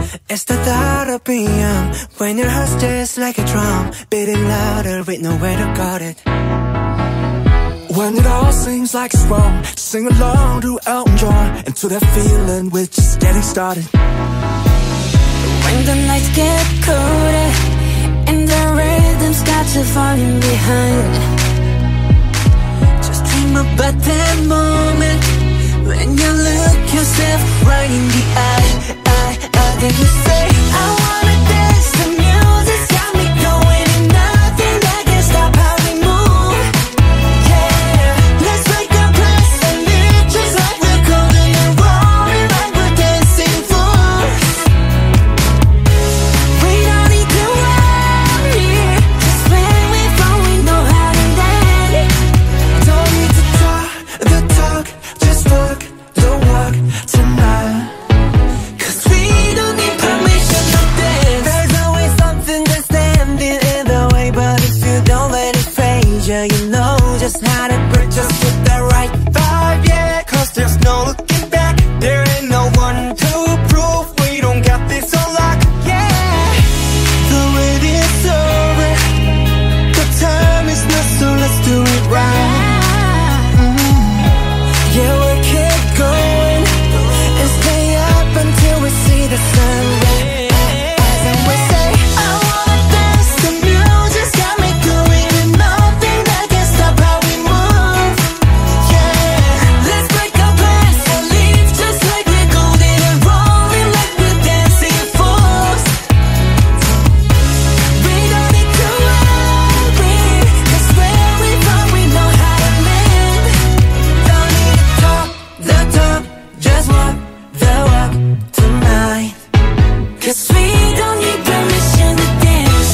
It's the thought of being when your heart's just like a drum, beating louder with nowhere to guard it. When it all seems like it's wrong, sing along to Elton John, and to that feeling we're just getting started. When the nights get colder and the rhythm's got you falling behind, just dream about that moment when you look yourself right in the eye. Then you say, I wanna dance, the music's got me going, and nothing that can stop how we move. Yeah, let's break our plans and live just like we're golden and rolling like we're dancing fools. We don't need to worry, just when we fall we know how to dance. Don't need to talk the talk, just walk the walk tonight. You know just how to bridge us with the right vibe, yeah. Cause there's no looking back, there ain't no one to prove we don't got this on lock, yeah. The wait is over, the time is not, so let's do it right. Yeah, we'll keep going and stay up until we see the sun rise. And we say, I wanna dance, the music's got me going, and nothing that can stop how we move. Yeah, let's break our plans and leave just like we're golden and rolling like we're dancing fools. We don't need to worry, cause where we from we know how to live. Don't need to talk the talk, just walk the walk tonight. Cause we don't need permission to dance.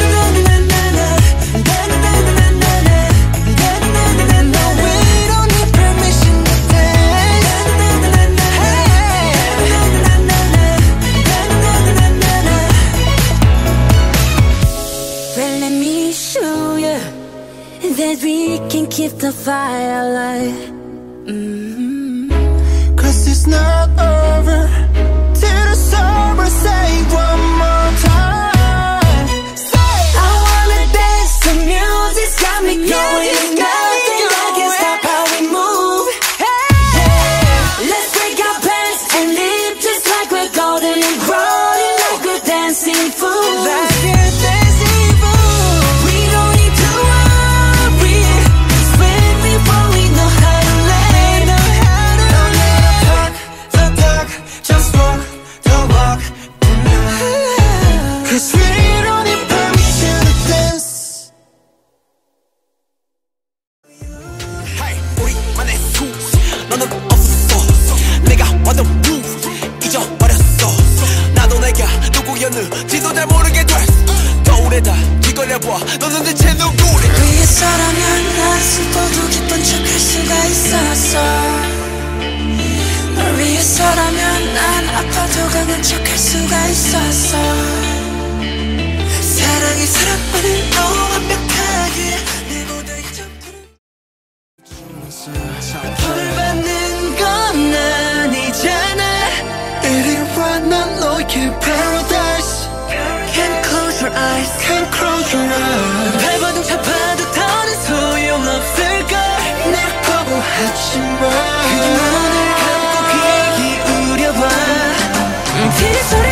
No, we don't need permission to dance. Well, let me show you that we can keep the fire alive. Cause it's not over till the summer, say one more time. Say, I wanna dance, the music's got me going, nothing that can stop how we move. Yeah, let's break our plans and live just like we're golden and rolling like we're dancing fools. Like we're dancing fools. We don't need to worry, cause when we fall we know how to lay. Don't need to talk the talk, just walk the walk tonight. Cause we don't need permission to dance. Hey, 우리만의 수 너는 없었어. 내가 완전 proof 잊어버렸어. 나도 내가 누구였는지도 잘 모르게 됐어. 거울에다 뒤걸려봐, 너는 대체 누구래? 위에서라면 아직도 기쁜 척할 수가 있었어. 널 위해서라면 난 아파도 강한 척할 수가 있었어. 사랑이 사랑만을 너무 완벽하게 내 모든 점들을 벌 받는 건 아니잖아. 이리 와, 난 너의 paradise. Can't close your eyes, Can't close your eyes. 발버둥 잡아도 더는 소용없을걸. 날 거부하지 마. 그냥 눈을 감고 귀 기울여봐. 비소리